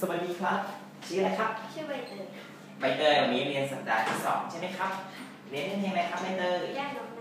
วัสดีครับชื่ออะไรครับชื่อใบเตยใบเตยวันนี้เรียนสัปดาห์ที่2ใช่ไหมครับเรียนเรื่องอะไรครับใบเตยแยกนก